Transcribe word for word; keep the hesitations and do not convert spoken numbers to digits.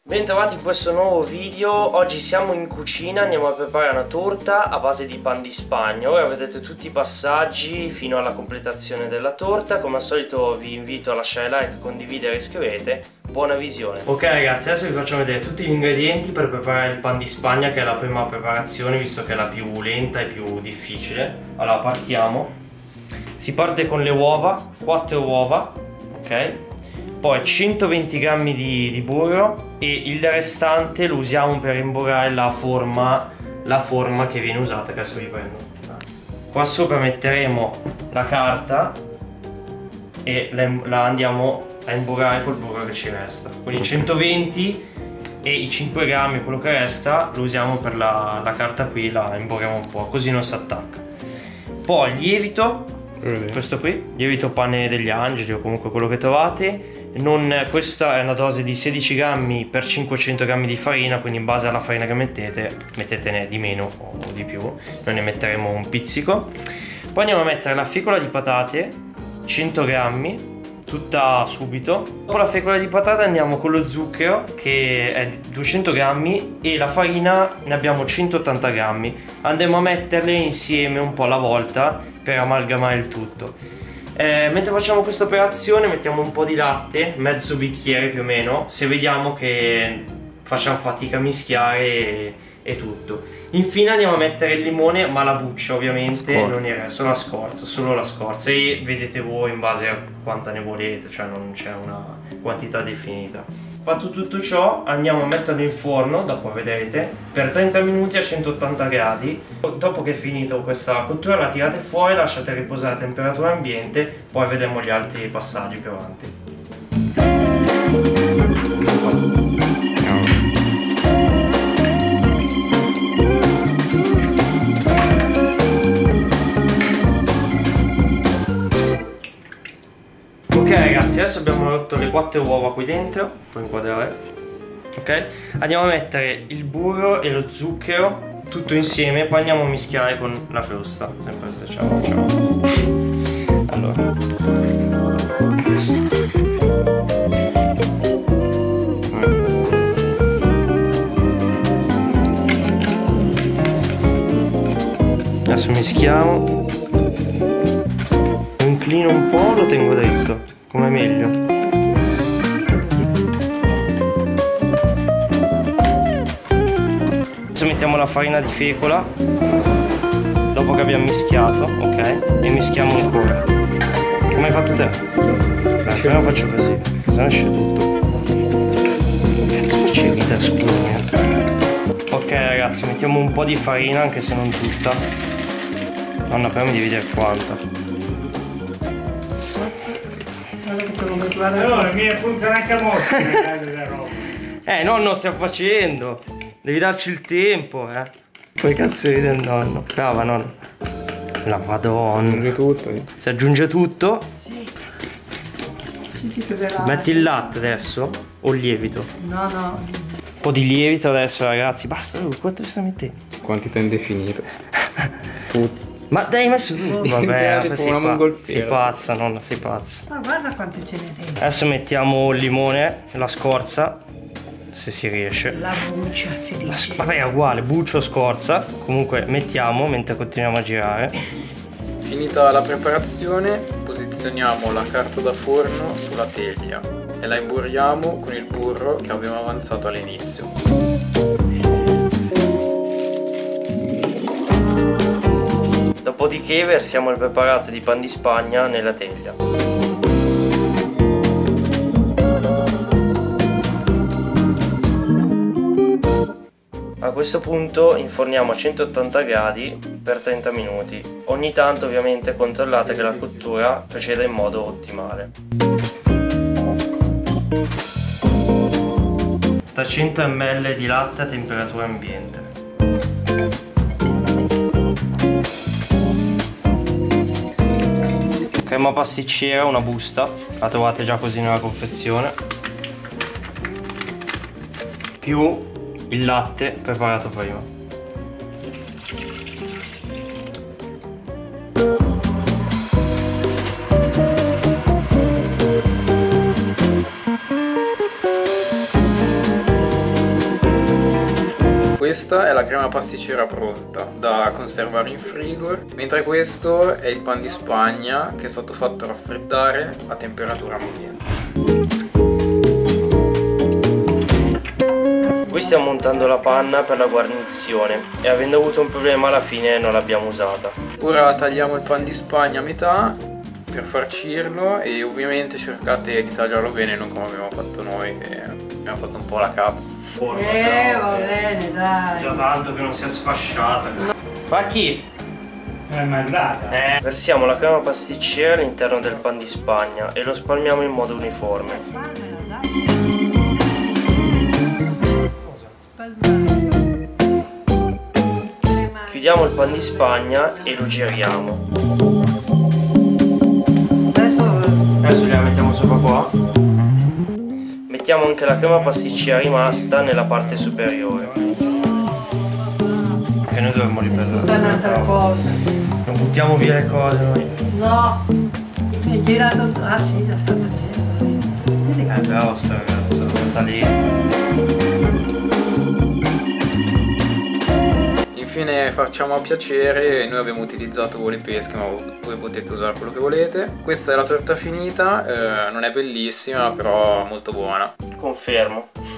Bentrovati in questo nuovo video. Oggi siamo in cucina, andiamo a preparare una torta a base di pan di Spagna. Ora vedete tutti i passaggi fino alla completazione della torta. Come al solito vi invito a lasciare like, condividere e iscrivete. Buona visione. Ok ragazzi, adesso vi facciamo vedere tutti gli ingredienti per preparare il pan di Spagna, che è la prima preparazione visto che è la più lenta e più difficile. Allora partiamo. Si parte con le uova, quattro uova, ok? Poi centoventi grammi di, di burro e il restante lo usiamo per imburrare la forma, la forma che viene usata, che adesso vi prendo. Qua sopra metteremo la carta e la, la andiamo a imburrare col burro che ci resta. Quindi centoventi e i cinque grammi, quello che resta, lo usiamo per la, la carta qui, la imburriamo un po', così non si attacca. Poi il lievito, questo qui, lievito pane degli angeli o comunque quello che trovate. Non, questa è una dose di sedici grammi per cinquecento grammi di farina, quindi in base alla farina che mettete, mettetene di meno o di più. Noi ne metteremo un pizzico. Poi andiamo a mettere la fecola di patate, cento grammi, tutta subito. Dopo la fecola di patate andiamo con lo zucchero, che è duecento grammi, e la farina ne abbiamo centottanta grammi. Andremo a metterle insieme un po' alla volta per amalgamare il tutto. Eh, mentre facciamo questa operazione mettiamo un po' di latte, mezzo bicchiere più o meno, se vediamo che facciamo fatica a mischiare e, e tutto. Infine andiamo a mettere il limone, ma la buccia ovviamente, scorza. Non il resto, la scorza, solo la scorza, e vedete voi in base a quanta ne volete, cioè non c'è una quantità definita. Fatto tutto ciò andiamo a metterlo in forno, dopo vedrete, per trenta minuti a centottanta gradi. Dopo che è finito questa cottura la tirate fuori, lasciate riposare a temperatura ambiente, poi vedremo gli altri passaggi più avanti. Ok ragazzi, adesso abbiamo rotto le quattro uova qui dentro, puoi inquadrare, ok? Andiamo a mettere il burro e lo zucchero tutto insieme, poi andiamo a mischiare con la frusta, sempre se ce la facciamo. Allora, adesso mischiamo, lo inclino un po', lo tengo dritto, come meglio. Adesso mettiamo la farina di fecola dopo che abbiamo mischiato, ok? E mischiamo ancora. Come hai fatto te? Dai, prima faccio così, se no esce tutto. Cazzo, c'è vita spugna. Ok ragazzi, mettiamo un po' di farina, anche se non tutta. Nonna, però mi devi dire quanta. Allora, mi funziona anche molto. Eh, nonno, stiamo facendo. Devi darci il tempo, eh. Poi cazzo vede il nonno. Brava, nonno. La madonna. Aggiunge tutto. Si aggiunge tutto. Sì. Metti il latte adesso. O il lievito. No, no. Un po' di lievito adesso, ragazzi. Basta, quanto stai mettendo? Quantità indefinita. Tutto. Ma dai, messo tutto. Vabbè, tipo sei, una pa sei pazza, nonna, sei pazza. Ma guarda quanto ce ne dentro. Adesso mettiamo il limone, la scorza, se si riesce. La buccia, felice. Vabbè, è uguale, buccio, scorza. Comunque mettiamo mentre continuiamo a girare. Finita la preparazione, posizioniamo la carta da forno sulla teglia e la imburriamo con il burro che abbiamo avanzato all'inizio. Dopodiché versiamo il preparato di pan di Spagna nella teglia. A questo punto inforniamo a centottanta gradi per trenta minuti. Ogni tanto ovviamente controllate che la cottura proceda in modo ottimale. trecento millilitri di latte a temperatura ambiente. Crema pasticcera, una busta, la trovate già così nella confezione, più il latte preparato prima. Questa è la crema pasticcera pronta da conservare in frigo, mentre questo è il pan di Spagna che è stato fatto raffreddare a temperatura ambiente. Qui stiamo montando la panna per la guarnizione e avendo avuto un problema alla fine non l'abbiamo usata. Ora tagliamo il pan di Spagna a metà per farcirlo e ovviamente cercate di tagliarlo bene, non come abbiamo fatto noi che abbiamo fatto un po' la cazzo. Eh, va bene, dai. Già tanto che non sia sfasciata. Fa chi? È mandata. Eh. Versiamo la crema pasticcera all'interno del pan di Spagna e lo spalmiamo in modo uniforme. Chiudiamo il pan di Spagna e lo giriamo. Adesso gliela mettiamo sopra qua. Mettiamo anche la crema pasticcera rimasta nella parte superiore. Che noi dovremmo riprendere. Un'altra cosa. Non buttiamo via le cose noi. No, mi è girato. Ah sì, la sta facendo. È bravo sto ragazzo, sta lì. Infine facciamo a piacere, noi abbiamo utilizzato vole pesche ma voi potete usare quello che volete. Questa è la torta finita, eh, non è bellissima però molto buona. Confermo.